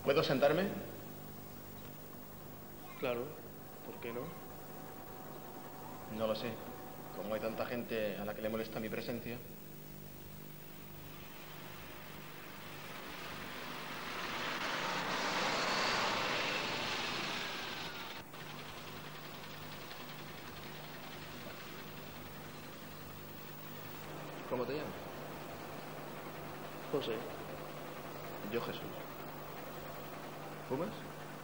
¿Puedo sentarme? Claro, ¿por qué no? No lo sé. Como hay tanta gente a la que le molesta mi presencia. ¿Cómo te llamas? José. Yo, Jesús. ¿Fumas?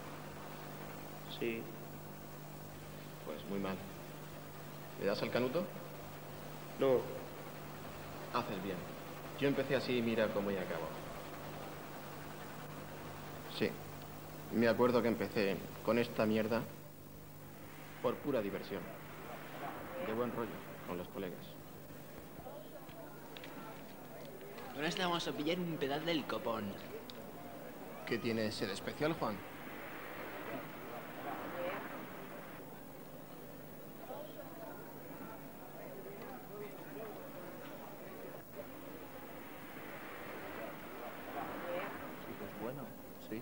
Sí. Pues muy mal. ¿Le das al canuto? No. Haces bien. Yo empecé así y mira cómo ya acabo. Sí. Me acuerdo que empecé con esta mierda por pura diversión. De buen rollo con los colegas. Ahora estamos a pillar un pedal del copón. ¿Qué tiene ese de especial, Juan? Sí, pues bueno. Sí.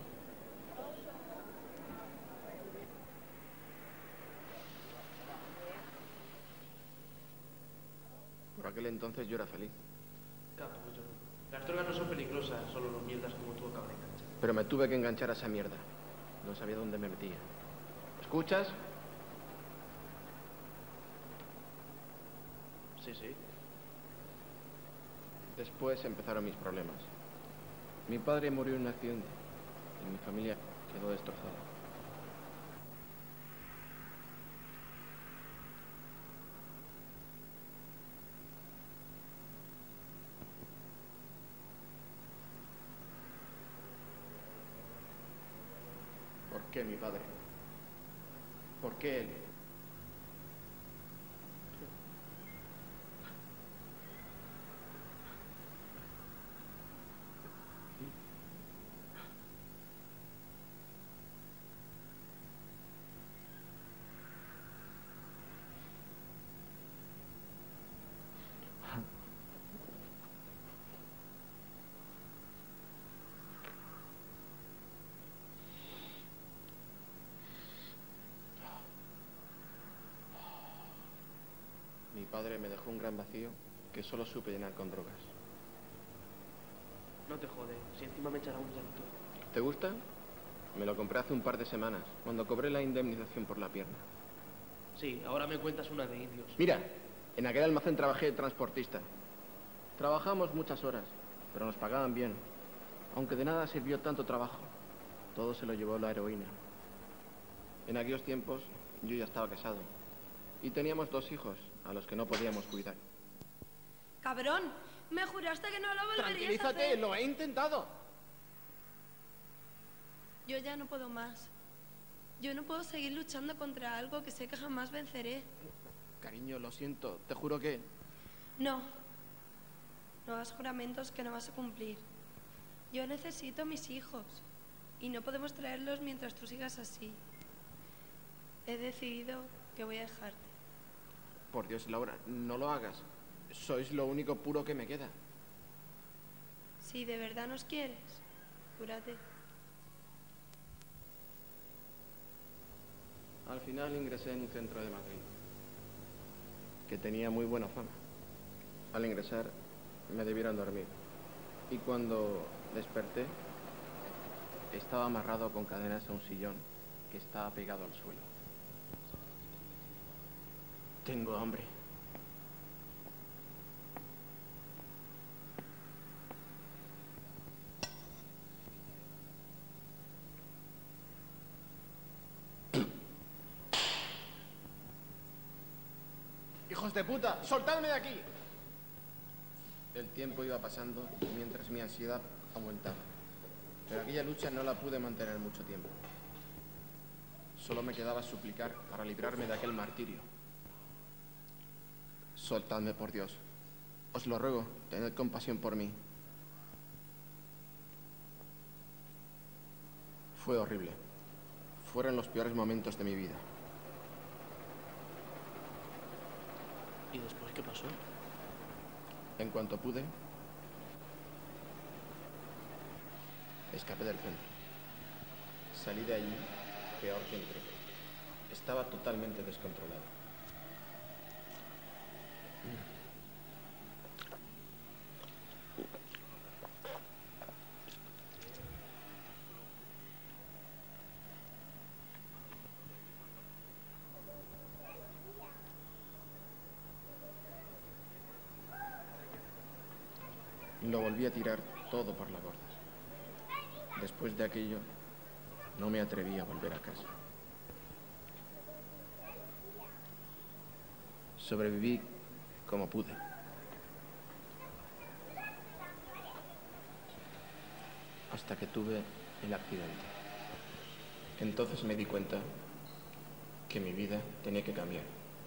Por aquel entonces yo era feliz. Claro, pues yo no. Las drogas no son peligrosas, solo los mierdas como tú acaban de enganchar. Pero me tuve que enganchar a esa mierda. No sabía dónde me metía. ¿Escuchas? Sí, sí. Después empezaron mis problemas. Mi padre murió en un accidente y mi familia quedó destrozada. ¿Por qué mi padre? ¿Por qué él? Mi padre me dejó un gran vacío que solo supe llenar con drogas. No te jode, si encima me echará un llanto. ¿Te gusta? Me lo compré hace un par de semanas, cuando cobré la indemnización por la pierna. Sí, ahora me cuentas una de indios. Mira, en aquel almacén trabajé de transportista. Trabajamos muchas horas, pero nos pagaban bien. Aunque de nada sirvió tanto trabajo. Todo se lo llevó la heroína. En aquellos tiempos yo ya estaba casado. Y teníamos 2 hijos, a los que no podíamos cuidar. ¡Cabrón! Me juraste que no lo volverías a ¡Tranquilízate! hacer. ¡Lo he intentado! Yo ya no puedo más. Yo no puedo seguir luchando contra algo que sé que jamás venceré. Cariño, lo siento. Te juro que... No. No hagas juramentos que no vas a cumplir. Yo necesito a mis hijos. Y no podemos traerlos mientras tú sigas así. He decidido que voy a dejarte. Por Dios, Laura, no lo hagas. Sois lo único puro que me queda. Si de verdad nos quieres, cúrate. Al final ingresé en un centro de Madrid, que tenía muy buena fama. Al ingresar, me debieron dormir. Y cuando desperté, estaba amarrado con cadenas a un sillón que estaba pegado al suelo. Tengo hambre. ¡Hijos de puta! ¡Soltadme de aquí! El tiempo iba pasando mientras mi ansiedad aumentaba. Pero aquella lucha no la pude mantener mucho tiempo. Solo me quedaba suplicar para librarme de aquel martirio. Soltadme, por Dios. Os lo ruego, tened compasión por mí. Fue horrible. Fueron los peores momentos de mi vida. ¿Y después qué pasó? En cuanto pude, escapé del centro. Salí de allí peor que entré. Estaba totalmente descontrolado. Lo volví a tirar todo por la borda. Después de aquello, no me atreví a volver a casa. Sobreviví como pude. Hasta que tuve el accidente. Entonces me di cuenta que mi vida tenía que cambiar.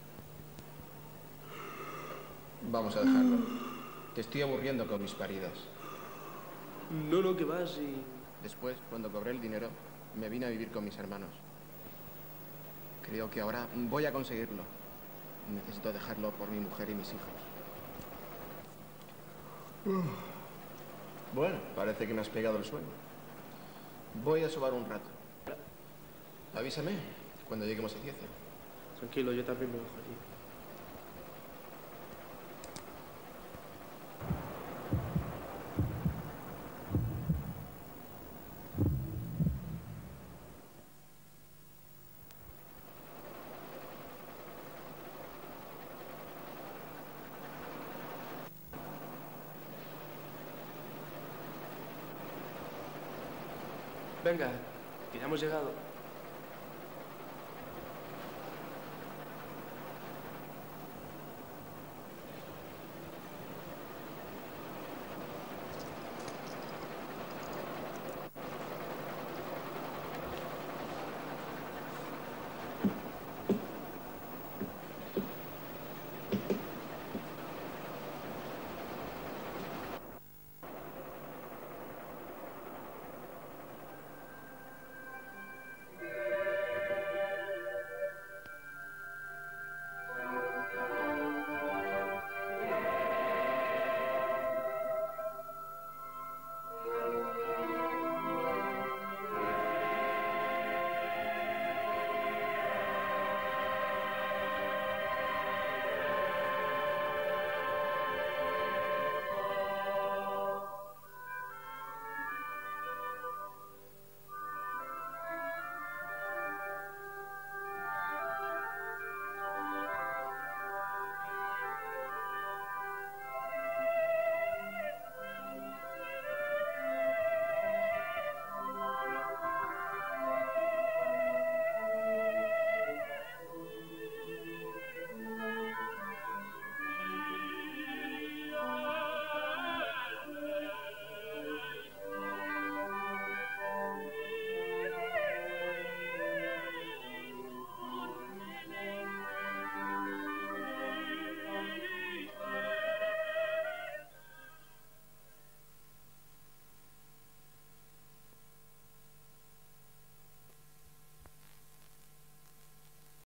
Vamos a dejarlo. Te estoy aburriendo con mis paridas. No, que vas y... Después, cuando cobré el dinero, me vine a vivir con mis hermanos. Creo que ahora voy a conseguirlo. Necesito dejarlo por mi mujer y mis hijos. Bueno, parece que me has pegado el sueño. Voy a sobar un rato. Avísame cuando lleguemos a Cieza. Tranquilo, yo también me bajo allí. Venga, que ya hemos llegado.